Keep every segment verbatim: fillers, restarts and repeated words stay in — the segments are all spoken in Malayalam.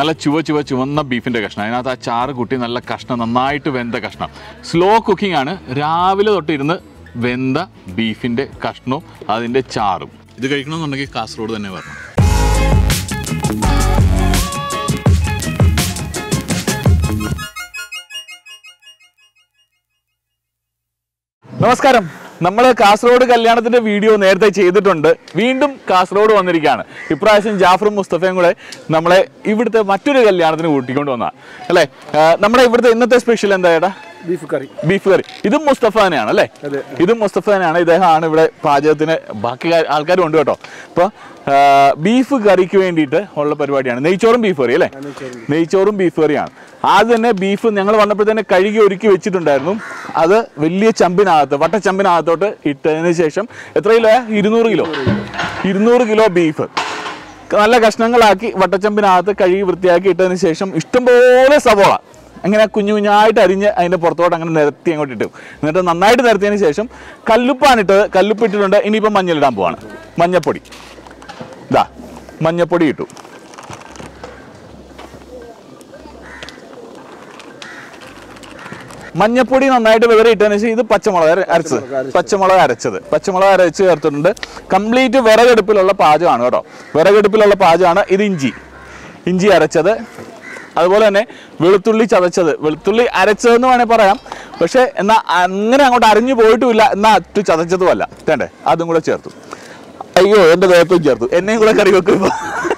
നല്ല ചുവ ചുവ ചുവന്ന ബീഫിൻ്റെ കഷ്ണം. അതിനകത്ത് ആ ചാറ് കൂട്ടി നല്ല കഷ്ണം, നന്നായിട്ട് വെന്ത കഷ്ണം. സ്ലോ കുക്കിംഗ് ആണ്. രാവിലെ തൊട്ടിരുന്ന് വെന്ത ബീഫിൻ്റെ കഷ്ണവും അതിൻ്റെ ചാറും. ഇത് കഴിക്കണമെന്നുണ്ടെങ്കിൽ കാസർഗോഡ് തന്നെ വരണം. നമസ്കാരം. നമ്മൾ കാസർഗോഡ് കല്യാണത്തിൻ്റെ വീഡിയോ നേരത്തെ ചെയ്തിട്ടുണ്ട്. വീണ്ടും കാസർഗോഡ് വന്നിരിക്കുകയാണ്. ഇപ്രാവശ്യം ജാഫറും മുസ്തഫയും കൂടെ നമ്മളെ ഇവിടുത്തെ മറ്റൊരു കല്യാണത്തിന് കൂട്ടിക്കൊണ്ട് വന്നതാണ് അല്ലേ. നമ്മുടെ ഇവിടുത്തെ ഇന്നത്തെ സ്പെഷ്യൽ എന്താ ചേട്ടാ? Beef curry. Beef curry. ഇതും മുസ്തഫ തന്നെയാണ് അല്ലേ? ഇതും മുസ്തഫ തന്നെയാണ്. ഇദ്ദേഹമാണ് ഇവിടെ പാചകത്തിന്. ബാക്കി ആൾക്കാരും ഉണ്ട് കേട്ടോ. അപ്പോൾ ബീഫ് കറിക്ക് വേണ്ടിയിട്ട് ഉള്ള പരിപാടിയാണ്. നെയ്ച്ചോറും ബീഫ് കറി അല്ലേ? നെയ്ച്ചോറും ബീഫ് കറിയാണ്. ആദ്യം തന്നെ ബീഫ് ഞങ്ങൾ വന്നപ്പോൾ തന്നെ കഴുകി ഒരുക്കി വെച്ചിട്ടുണ്ടായിരുന്നു. അത് വലിയ ചമ്പിനകത്ത്, വട്ടച്ചമ്പിനകത്തോട്ട് ഇട്ടതിന് ശേഷം എത്ര കിലോ? ഇരുന്നൂറ് കിലോ ഇരുന്നൂറ് കിലോ ബീഫ് നല്ല കഷ്ണങ്ങളാക്കി വട്ടച്ചമ്പിനകത്ത് കഴുകി വൃത്തിയാക്കി ഇട്ടതിന് ശേഷം ഇഷ്ടംപോലെ സവോള അങ്ങനെ കുഞ്ഞു കുഞ്ഞായിട്ട് അരിഞ്ഞ് അതിൻ്റെ പുറത്തോട്ട് അങ്ങനെ നിരത്തി അങ്ങോട്ട് ഇട്ടു. എന്നിട്ട് നന്നായിട്ട് നിരത്തിയതിന് ശേഷം കല്ലുപ്പാണ് ഇട്ടത്. കല്ലുപ്പ് ഇട്ടിട്ടുണ്ട്. ഇനിയിപ്പോൾ മഞ്ഞളിടാൻ പോവാണ്. മഞ്ഞപ്പൊടി, ഇതാ മഞ്ഞപ്പൊടി ഇട്ടു. മഞ്ഞപ്പൊടി നന്നായിട്ട് വിവരം ഇട്ടതിന് ശേഷം ഇത് പച്ചമുളക് അരച്ചത് പച്ചമുളക് അരച്ചത് പച്ചമുളക് അരച്ച് ചേർത്തിട്ടുണ്ട്. കംപ്ലീറ്റ് വിറകടുപ്പിലുള്ള പാചകമാണ് കേട്ടോ. വിറകടുപ്പിലുള്ള പാചകമാണ്. ഇത് ഇഞ്ചി ഇഞ്ചി അരച്ചത്, അതുപോലെ തന്നെ വെളുത്തുള്ളി ചതച്ചത്. വെളുത്തുള്ളി അരച്ചതെന്ന് വേണേൽ പറയാം, പക്ഷേ എന്നാൽ അങ്ങനെ അങ്ങോട്ട് അരിഞ്ഞു പോയിട്ടുമില്ല, എന്നാൽ അറ്റ് ചതച്ചതുമല്ല. വേണ്ടേ? അതും കൂടെ ചേർത്തു. അയ്യോ, എൻ്റെ ദേഹത്തും ചേർത്തു. എന്നെയും കൂടെ കറി വെക്കും ഇപ്പോൾ.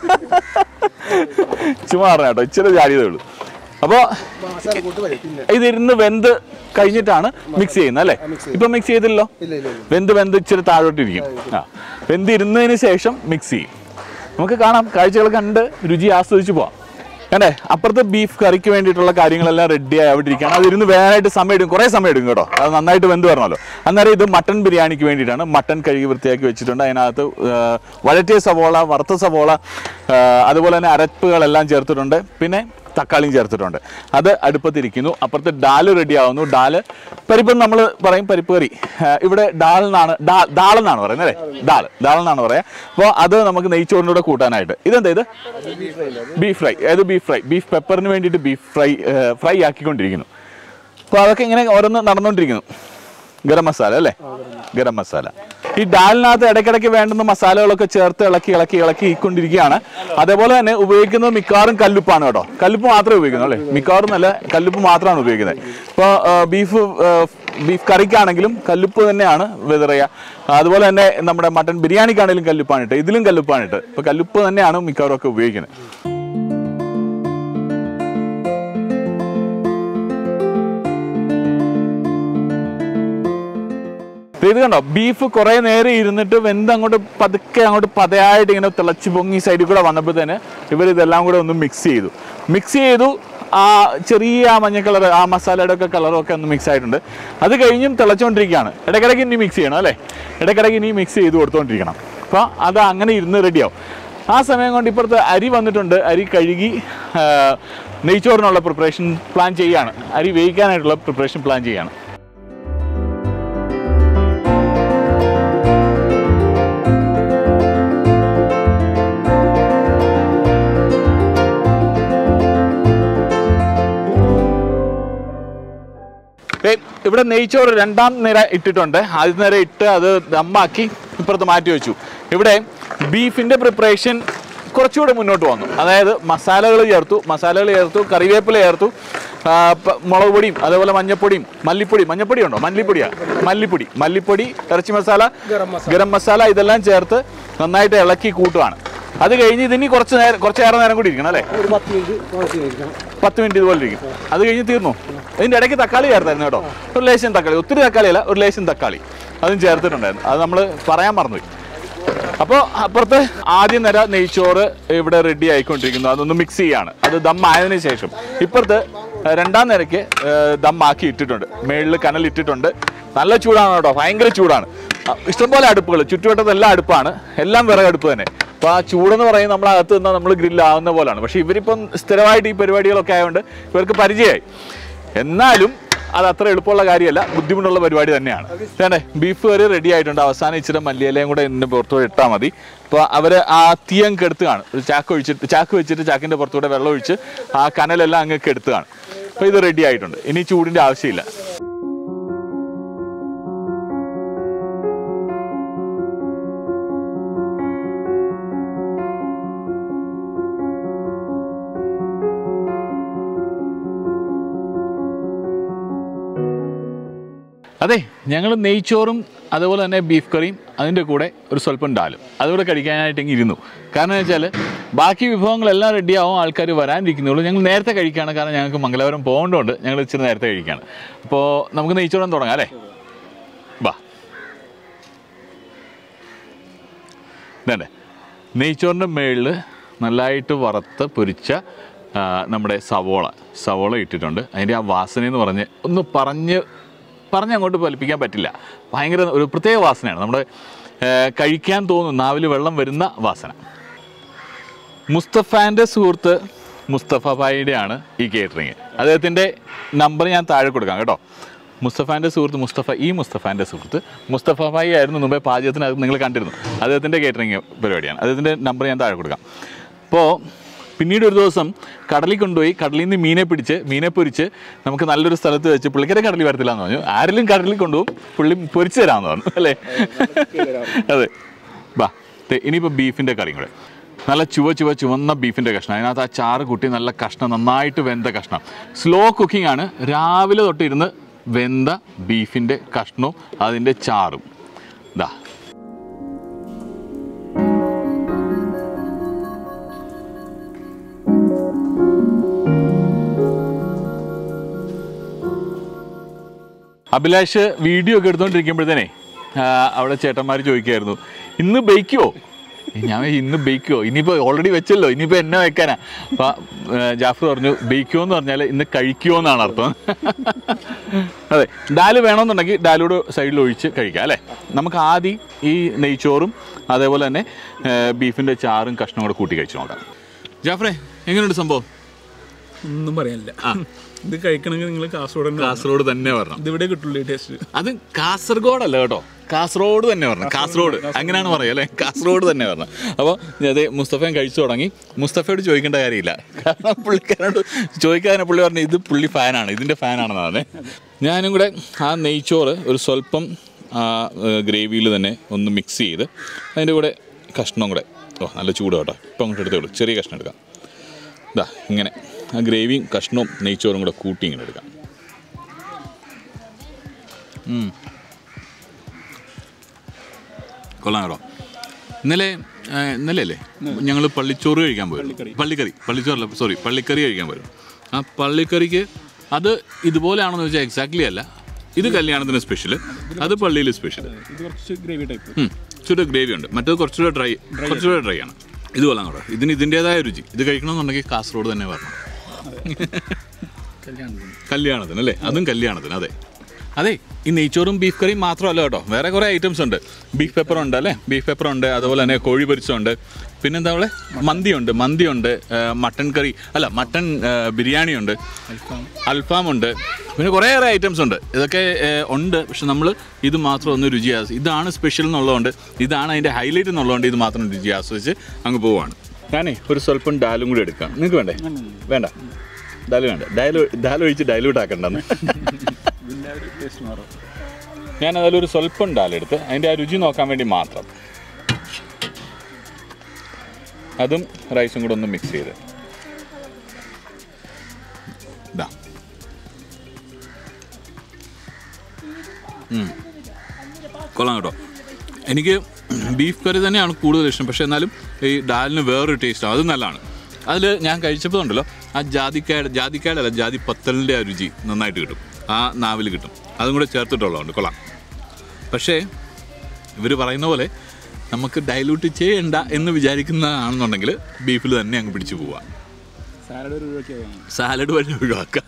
ചുമ്മാ പറഞ്ഞ കേട്ടോ, ഇച്ചിരി ചാടിയതേ ഉള്ളൂ. അപ്പോൾ ഇതിരുന്ന് വെന്ത് കഴിഞ്ഞിട്ടാണ് മിക്സ് ചെയ്യുന്നത് അല്ലേ? ഇപ്പം മിക്സ് ചെയ്തില്ലല്ലോ. വെന്ത് വെന്ത് ഇച്ചിരി താഴോട്ടിരിക്കും. ആ, വെന്ത് ഇരുന്നതിന് ശേഷം മിക്സ് ചെയ്യും. നമുക്ക് കാണാം, കാഴ്ചകൾ കണ്ട് രുചി ആസ്വദിച്ച് പോവാം. അല്ലേ? അപ്പുറത്ത് ബീഫ് കറിക്ക് വേണ്ടിയിട്ടുള്ള കാര്യങ്ങളെല്ലാം റെഡി ആയി അവിടെ ഇരിക്കുകയാണ്. അതിരുന്ന് വേനായിട്ട് സമയം എടുക്കും, കുറേ സമയം എടുക്കും കേട്ടോ. അത് നന്നായിട്ട് വെന്ത് വരണമല്ലോ. അന്നേരം ഇത് മട്ടൺ ബിരിയാണിക്ക് വേണ്ടിയിട്ടാണ്. മട്ടൺ കഴുകി വൃത്തിയാക്കി വെച്ചിട്ടുണ്ട്. അതിനകത്ത് വഴറ്റിയ സവോള, വറുത്ത സവോള, അതുപോലെ തന്നെ അരപ്പുകളെല്ലാം ചേർത്തിട്ടുണ്ട്. പിന്നെ തക്കാളിയും ചേർത്തിട്ടുണ്ട്. അത് അടുപ്പത്തിരിക്കുന്നു. അപ്പുറത്ത് ഡാല് റെഡി ആവുന്നു. ഡാല് പരിപ്പം നമ്മൾ പറയും പരിപ്പ് കറി. ഇവിടെ ഡാലെന്നാണ് ഡാ ഡാളെന്നാണ് പറയുന്നത് അല്ലേ? ഡാൽ ഡാളെന്നാണ് പറയാം. അപ്പോൾ അത് നമുക്ക് നെയ്ച്ചോറിൻ്റെ കൂടെ കൂട്ടാനായിട്ട്. ഇതെന്താ ഇത്? Beef fry. ഏത് ബീഫ് ഫ്രൈ? ബീഫ് പെപ്പറിന് വേണ്ടിയിട്ട് ബീഫ് ഫ്രൈ ഫ്രൈ ആക്കിക്കൊണ്ടിരിക്കുന്നു. അപ്പോൾ അതൊക്കെ ഇങ്ങനെ ഓരോന്ന് നടന്നുകൊണ്ടിരിക്കുന്നു. ഗരം മസാല അല്ലേ? ഗരം മസാല. ഈ ഡാലിനകത്ത് ഇടയ്ക്കിടയ്ക്ക് വേണ്ടുന്ന മസാലകളൊക്കെ ചേർത്ത് ഇളക്കി ഇളക്കി ഇളക്കി ഇക്കൊണ്ടിരിക്കുകയാണ്. അതേപോലെ തന്നെ ഉപയോഗിക്കുന്നത് മിക്കവാറും കല്ലുപ്പാണ് കേട്ടോ. കല്ലുപ്പ് മാത്രമേ ഉപയോഗിക്കുന്നു അല്ലേ? മിക്കവാറും നല്ല കല്ലുപ്പ് മാത്രമാണ് ഉപയോഗിക്കുന്നത്. ഇപ്പോൾ ബീഫ് ബീഫ് കറിക്കാണെങ്കിലും കല്ലുപ്പ് തന്നെയാണ് വിതറുക. അതുപോലെ തന്നെ നമ്മുടെ മട്ടൺ ബിരിയാണിക്കാണെങ്കിലും കല്ലുപ്പാണിട്ട്, ഇതിലും കല്ലുപ്പാണിട്ട്. ഇപ്പോൾ കല്ലുപ്പ് തന്നെയാണ് മിക്കവാറും ഒക്കെ ഉപയോഗിക്കുന്നത്. ഇത് കണ്ടോ, ബീഫ് കുറേ നേരം ഇരുന്നിട്ട് വെന്ത് അങ്ങോട്ട് പതുക്കെ അങ്ങോട്ട് പതയായിട്ട് ഇങ്ങനെ തിളച്ച് പൊങ്ങി സൈഡിൽ കൂടെ വന്നപ്പോൾ തന്നെ ഇവർ ഇതെല്ലാം കൂടെ ഒന്ന് മിക്സ് ചെയ്തു മിക്സ് ചെയ്തു ആ ചെറിയ ആ മഞ്ഞ കളർ, ആ മസാലയുടെ ഒക്കെ കളറും ഒക്കെ ഒന്ന് മിക്സ് ആയിട്ടുണ്ട്. അത് കഴിഞ്ഞും തിളച്ചുകൊണ്ടിരിക്കുകയാണ്. ഇടയ്ക്കിടയ്ക്ക് ഇനി മിക്സ് ചെയ്യണം അല്ലേ? ഇടയ്ക്കിടയ്ക്ക് ഇനി മിക്സ് ചെയ്ത് കൊടുത്തുകൊണ്ടിരിക്കണം. അപ്പോൾ അത് അങ്ങനെ ഇരുന്ന് റെഡിയാവും. ആ സമയം കൊണ്ട് ഇപ്പുറത്ത് അരി വന്നിട്ടുണ്ട്. അരി കഴുകി നെയ്ച്ചോറിനുള്ള പ്രിപ്പറേഷൻ പ്ലാൻ ചെയ്യുകയാണ്. അരി വേവിക്കാനായിട്ടുള്ള പ്രിപ്പറേഷൻ പ്ലാൻ ചെയ്യുകയാണ്. ഇവിടെ നെയ്ച്ചോറ് രണ്ടാം നിര ഇട്ടിട്ടുണ്ട്. ആദ്യ നിര ഇട്ട് അത് ദമ്മാക്കി ഇപ്പുറത്ത് മാറ്റി വെച്ചു. ഇവിടെ ബീഫിൻ്റെ പ്രിപ്പറേഷൻ കുറച്ചുകൂടെ മുന്നോട്ട് വന്നു. അതായത് മസാലകൾ ചേർത്തു മസാലകൾ ചേർത്തു കറിവേപ്പില ചേർത്തു, മുളക് പൊടിയും അതേപോലെ മഞ്ഞപ്പൊടിയും മല്ലിപ്പൊടി മഞ്ഞപ്പൊടി ഉണ്ടോ മല്ലിപ്പൊടിയാ മല്ലിപ്പൊടി മല്ലിപ്പൊടി ഇറച്ചി മസാല, ഗരം മസാല ഇതെല്ലാം ചേർത്ത് നന്നായിട്ട് ഇളക്കി കൂട്ടുകയാണ്. അത് കഴിഞ്ഞ് ഇതിനി കുറച്ച് നേരം കുറച്ചേറെ നേരം കൂടി ഇരിക്കണം അല്ലേ? പത്ത് മിനിറ്റ് ഇതുപോലെ ഇരിക്കും. അത് കഴിഞ്ഞ് തീർന്നു. ഇതിൻ്റെ ഇടയ്ക്ക് തക്കാളി ചേർത്തായിരുന്നു കേട്ടോ. ഒരു ലേശം തക്കാളി, ഒത്തിരി തക്കാളിയല്ല, ഒരു ലേശം തക്കാളി അതും ചേർത്തിട്ടുണ്ടായിരുന്നു. അത് നമ്മൾ പറയാൻ മറന്നുപോയി. അപ്പോൾ അപ്പുറത്ത് ആദ്യം നിര നെയ്ച്ചോറ് ഇവിടെ റെഡി ആയിക്കൊണ്ടിരിക്കുന്നു. അതൊന്ന് മിക്സ് ചെയ്യാണ്. അത് ദം ആയതിനു ശേഷം ഇപ്പുറത്ത് രണ്ടാം നിരയ്ക്ക് ദം ആക്കി ഇട്ടിട്ടുണ്ട്. മേളിൽ കനലിട്ടിട്ടുണ്ട്. നല്ല ചൂടാണ് കേട്ടോ, ഭയങ്കര ചൂടാണ്. ഇഷ്ടംപോലെ അടുപ്പുകൾ, ചുറ്റുവട്ടത്തെല്ലാം അടുപ്പാണ്, എല്ലാം വിറകടുപ്പ് തന്നെ. അപ്പോൾ ആ ചൂടെന്ന് പറയുന്നത് നമ്മളകത്ത് നിന്നാൽ നമ്മൾ ഗ്രില്ലാവുന്ന പോലെയാണ്. പക്ഷേ ഇവരിപ്പം സ്ഥിരമായിട്ട് ഈ പരിപാടികളൊക്കെ ആയതുകൊണ്ട് ഇവർക്ക് പരിചയമായി. എന്നാലും അത് അത്ര എളുപ്പമുള്ള കാര്യമല്ല, ബുദ്ധിമുട്ടുള്ള പരിപാടി തന്നെയാണ്. വേണ്ടേ ബീഫ് കറി റെഡി ആയിട്ടുണ്ട്. അവസാനം ഇച്ചിരി മല്ലിയിലയും കൂടെ ഇതിൻ്റെ പുറത്തുകൂടെ ഇട്ടാൽ മതി. അപ്പോൾ അവർ ആ തീയങ്ങ് കെടുത്തുകയാണ്. ഒരു ചാക്ക് ഒഴിച്ചിട്ട് ചാക്ക് വെച്ചിട്ട് ചാക്കിൻ്റെ പുറത്തുകൂടെ വെള്ളം ഒഴിച്ച് ആ കനലെല്ലാം അങ്ങ് കെടുത്തുകയാണ്. അപ്പോൾ ഇത് റെഡി ആയിട്ടുണ്ട്. ഇനി ചൂടിൻ്റെ ആവശ്യമില്ല. അതെ, ഞങ്ങൾ നെയ്ച്ചോറും അതുപോലെ തന്നെ ബീഫ് കറിയും അതിൻ്റെ കൂടെ ഒരു സ്വല്പം ഡാലും അതുകൂടെ കഴിക്കാനായിട്ടെങ്കിൽ ഇരുന്നു. കാരണം എന്ന് വെച്ചാൽ ബാക്കി വിഭവങ്ങളെല്ലാം റെഡിയാവും, ആൾക്കാർ വരാനിരിക്കുന്നുള്ളൂ. ഞങ്ങൾ നേരത്തെ കഴിക്കുകയാണ്, കാരണം ഞങ്ങൾക്ക് മംഗലാപുരം പോകേണ്ടതുകൊണ്ട് ഞങ്ങൾ ഇച്ചിരി നേരത്തെ കഴിക്കുകയാണ്. അപ്പോൾ നമുക്ക് നെയ്ച്ചോറും തുടങ്ങാം അല്ലേ? വാ. ഇതേ നെയ്ച്ചോറിൻ്റെ മേളിൽ നല്ലതായിട്ട് വറുത്ത് പൊരിച്ച നമ്മുടെ സവോള സവോള ഇട്ടിട്ടുണ്ട്. അതിൻ്റെ ആ വാസനയെന്ന് പറഞ്ഞ് ഒന്ന് പറഞ്ഞ് പറഞ്ഞ് അങ്ങോട്ട് ഫലിപ്പിക്കാൻ പറ്റില്ല. ഭയങ്കര ഒരു പ്രത്യേക വാസനയാണ്. നമ്മുടെ കഴിക്കാൻ തോന്നുന്നു, നാവിൽ വെള്ളം വരുന്ന വാസന. മുസ്തഫാൻ്റെ സുഹൃത്ത് മുസ്തഫ ഭായിയുടെയാണ് ഈ കേറ്ററിങ്. അദ്ദേഹത്തിൻ്റെ നമ്പർ ഞാൻ താഴെ കൊടുക്കാം കേട്ടോ. മുസ്തഫാൻ്റെ സുഹൃത്ത് മുസ്തഫ ഈ മുസ്തഫാൻ്റെ സുഹൃത്ത് മുസ്തഫ ഭായി ആയിരുന്നു മുമ്പേ പാചകത്തിനകത്ത് നിങ്ങൾ കണ്ടിരുന്നു. അദ്ദേഹത്തിൻ്റെ കേറ്ററിങ് പരിപാടിയാണ്. അദ്ദേഹത്തിൻ്റെ നമ്പർ ഞാൻ താഴെ കൊടുക്കാം. അപ്പോൾ പിന്നീട് ഒരു ദിവസം കടലിൽ കൊണ്ടുപോയി കടലിൽ നിന്ന് മീനെ പിടിച്ച് മീനെ പൊരിച്ച് നമുക്ക് നല്ലൊരു സ്ഥലത്ത് വെച്ച് പുള്ളിക്കാരെ കടലിൽ വരത്തില്ല എന്ന് പറഞ്ഞു. ആരെങ്കിലും കടലിൽ കൊണ്ടുപോകും, പുള്ളി പൊരിച്ച് തരാമെന്ന് പറഞ്ഞു അല്ലേ? അതെ. ബാ, ഇനിയിപ്പോൾ ബീഫിൻ്റെ കറിയും കൂടെ. നല്ല ചുവ ചുവ ചുവന്ന ബീഫിൻ്റെ കഷ്ണം. അതിനകത്ത് ആ ചാറ് കൂട്ടി നല്ല കഷ്ണം, നന്നായിട്ട് വെന്ത കഷ്ണം. സ്ലോ കുക്കിംഗ് ആണ്. രാവിലെ തൊട്ടിരുന്ന് വെന്ത ബീഫിൻ്റെ കഷ്ണവും അതിൻ്റെ ചാറും. ഇതാ അഭിലാഷ് വീഡിയോ ഒക്കെ എടുത്തുകൊണ്ടിരിക്കുമ്പോഴത്തേനെ അവിടെ ചേട്ടന്മാർ ചോദിക്കുമായിരുന്നു, ഇന്ന് ബേക്കുമോ? ഞാൻ ഇന്ന് ബേക്കുമോ? ഇനിയിപ്പോൾ ഓൾറെഡി വെച്ചല്ലോ, ഇനിയിപ്പോൾ എന്നെ വെക്കാനാ? അപ്പം ജാഫർ പറഞ്ഞു ബേക്കുമോ എന്ന് പറഞ്ഞാൽ ഇന്ന് കഴിക്കുമോ എന്നാണ് അർത്ഥം. അതെ, ഡാല് വേണമെന്നുണ്ടെങ്കിൽ ഡാലൂടെ സൈഡിൽ ഒഴിച്ച് കഴിക്കാം അല്ലേ? നമുക്ക് ആദ്യം ഈ നെയ്ച്ചോറും അതേപോലെ തന്നെ ബീഫിൻ്റെ ചാറും കഷ്ണം കൂടെ കൂട്ടി കഴിച്ച് നോക്കാം. ജാഫറെ, എങ്ങനെയുണ്ട് സംഭവം? ഒന്നും പറയാനില്ല. ഇത് കഴിക്കണമെങ്കിൽ നിങ്ങൾ കാസർഗോഡ് കാസർഗോഡ് തന്നെ വരണം. ഇതിവിടെ കിട്ടുള്ളൂ ടേസ്റ്റ്. അത് കാസർഗോഡല്ല കേട്ടോ, കാസർഗോഡ് തന്നെ വരണം. കാസർഗോഡ് അങ്ങനെയാണ് പറയുക അല്ലേ? കാസർഗോഡ് തന്നെ വരണം. അപ്പോൾ അതെ, മുസ്തഫയും കഴിച്ചു തുടങ്ങി. മുസ്തഫയോട് ചോദിക്കേണ്ട കാര്യമില്ല, കാരണം പുള്ളിക്കാരോട് ചോദിക്കാതെ പുള്ളി പറഞ്ഞു ഇത് പുള്ളി ഫാനാണ്, ഇതിൻ്റെ ഫാനാണെന്നാണ്. ഞാനും കൂടെ ആ നെയ്ച്ചോറ് ഒരു സ്വല്പം ഗ്രേവിയിൽ തന്നെ ഒന്ന് മിക്സ് ചെയ്ത് അതിൻ്റെ കൂടെ കഷ്ണം കൂടെ, ഓ നല്ല ചൂട് കേട്ടോ, ഇപ്പം അങ്ങോട്ട് എടുത്തോളൂ, ചെറിയ കഷ്ണം എടുക്കാം. ഇതാ ഇങ്ങനെ ആ ഗ്രേവിയും കഷ്ണവും നെയ്ച്ചോറും കൂടെ കൂട്ടി ഇങ്ങനെ എടുക്കാം. കൊള്ളാം കേട്ടോ. ഇന്നലെ ഇന്നലെ അല്ലേ ഞങ്ങൾ പള്ളിച്ചോറ് കഴിക്കാൻ പോയിരുന്നു. പള്ളിക്കറി പള്ളിച്ചോറല്ല സോറി പള്ളിക്കറി കഴിക്കാൻ പോയിരുന്നു. ആ പള്ളിക്കറിക്ക് അത് ഇതുപോലെയാണെന്ന് വെച്ചാൽ എക്സാക്ട്ലി അല്ല. ഇത് കല്യാണത്തിന് സ്പെഷ്യൽ, അത് പള്ളിയിൽ സ്പെഷ്യൽ. ഇച്ചിരി ഗ്രേവി ഉണ്ട്, മറ്റേത് കുറച്ചുകൂടെ ഡ്രൈ കുറച്ചുകൂടെ ഡ്രൈ ആണ്. ഇത് കൊള്ളാം കേട്ടോ. ഇതിന് ഇതിൻ്റെതായ രുചി. ഇത് കഴിക്കണമെന്നുണ്ടെങ്കിൽ കാസർഗോഡ് തന്നെ വരണം. കല്യാണത്തിന് അല്ലേ? അതും കല്യാണത്തിന്. അതെ അതെ, ഈ നെയ്ച്ചോറും ബീഫ് കറിയും മാത്രമല്ല കേട്ടോ, വേറെ കുറേ ഐറ്റംസ് ഉണ്ട്. ബീഫ് പെപ്പർ ഉണ്ട് അല്ലേ? ബീഫ് പെപ്പർ ഉണ്ട്, അതുപോലെ തന്നെ കോഴി പൊരിച്ചുണ്ട്, പിന്നെന്താ അവിടെ മന്തിയുണ്ട്, മന്തിയുണ്ട്, മട്ടൻ കറി അല്ല മട്ടൻ ബിരിയാണി ഉണ്ട്, അൽഫാം ഉണ്ട്, പിന്നെ കുറേയേറെ ഐറ്റംസ് ഉണ്ട്. ഇതൊക്കെ ഉണ്ട്. പക്ഷെ നമ്മൾ ഇത് മാത്രം ഒന്ന് രുചി ആസ്വദിച്ച്, ഇതാണ് സ്പെഷ്യൽ എന്നുള്ളതുകൊണ്ട്, ഇതാണ് അതിൻ്റെ ഹൈലൈറ്റ് എന്നുള്ളതുകൊണ്ട് ഇത് മാത്രം രുചി ആസ്വദിച്ച് അങ്ങ് പോവുകയാണ്. ഞാനേ ഒരു സ്വല്പം ഡാലും കൂടി എടുക്കാം. നിങ്ങൾക്ക് വേണ്ടേ? വേണ്ട, ഡാല് വേണ്ട. ഡയലൂ ഡാൽ ഒഴിച്ച് ഡൈലൂട്ട് ആക്കണ്ടെന്ന്. ഞാൻ അതിലൊരു സ്വല്പം ഡാലെടുത്ത് അതിൻ്റെ ആ രുചി നോക്കാൻ വേണ്ടി മാത്രം, അതും റൈസും കൂടെ ഒന്ന് മിക്സ് ചെയ്ത് ഇതാ. കൊള്ളാം കേട്ടോ. എനിക്ക് ബീഫ് കറി തന്നെയാണ് കൂടുതൽ ഇഷ്ടം. പക്ഷേ എന്നാലും ഈ ഡാലിന് വേറൊരു ടേസ്റ്റാണ്, അത് നല്ലതാണ്. അതിൽ ഞാൻ കഴിച്ചപ്പോൾ ഉണ്ടല്ലോ ആ ജാതിക്കായുടെ ജാതിക്കായുടെ അല്ല ജാതി പത്തലിൻ്റെ ആ രുചി നന്നായിട്ട് കിട്ടും, ആ നാവിൽ കിട്ടും. അതും കൂടെ ചേർത്തിട്ടുള്ളതുകൊണ്ട് കൊള്ളാം. പക്ഷേ ഇവർ പറയുന്ന പോലെ നമുക്ക് ഡൈലൂട്ട് ചെയ്യണ്ട എന്ന് വിചാരിക്കുന്നതാണെന്നുണ്ടെങ്കിൽ ബീഫിൽ തന്നെ അങ്ങ് പിടിച്ചു പോവാം. സാലഡ് വഴി ഒഴിവാക്കാം.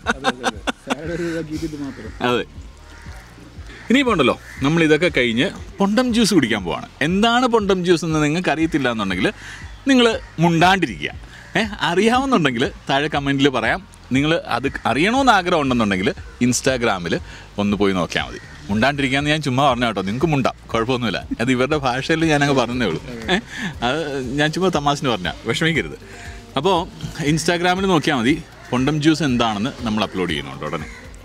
അതെ. ഇനിയിപ്പോൾ ഉണ്ടല്ലോ നമ്മൾ ഇതൊക്കെ കഴിഞ്ഞ് പൊണ്ടം ജ്യൂസ് കുടിക്കാൻ പോവാണ്. എന്താണ് പൊണ്ടം ജ്യൂസ് എന്ന് നിങ്ങൾക്ക് അറിയത്തില്ല എന്നുണ്ടെങ്കിൽ നിങ്ങൾ മുണ്ടാണ്ടിരിക്കുക. ഏഹ് അറിയാവുന്നുണ്ടെങ്കിൽ താഴെ കമൻറ്റിൽ പറയാം. നിങ്ങൾ അത് അറിയണമെന്ന് ആഗ്രഹം ഉണ്ടെന്നുണ്ടെങ്കിൽ ഇൻസ്റ്റാഗ്രാമിൽ ഒന്ന് പോയി നോക്കിയാൽ മതി. മുണ്ടാണ്ടിരിക്കാന്ന് ഞാൻ ചുമ്മാ പറഞ്ഞ കേട്ടോ, നിങ്ങൾക്ക് മുണ്ടാം, കുഴപ്പമൊന്നുമില്ല. അത് ഇവരുടെ ഭാഷയിൽ ഞാനങ്ങ് പറഞ്ഞേ ഉള്ളൂ. അത് ഞാൻ ചുമ്മാ തമാശന് പറഞ്ഞാൽ വിഷമിക്കരുത്. അപ്പോൾ ഇൻസ്റ്റാഗ്രാമിൽ നോക്കിയാൽ മതി, കൊണ്ടം ജ്യൂസ് എന്താണെന്ന് നമ്മൾ അപ്ലോഡ് ചെയ്യുന്നുണ്ട് ഉടനെ.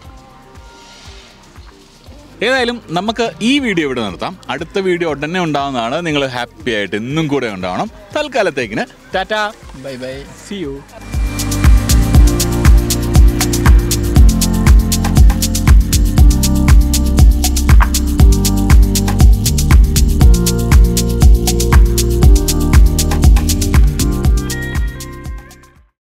ഏതായാലും നമുക്ക് ഈ വീഡിയോ ഇവിടെ നിർത്താം. അടുത്ത വീഡിയോ ഉടനെ ഉണ്ടാവുന്നതാണ്. നിങ്ങൾ ഹാപ്പി ആയിട്ട് എന്നും കൂടെ ഉണ്ടാവണം. തൽക്കാലത്തേക്കിന് tata, bye bye, see U.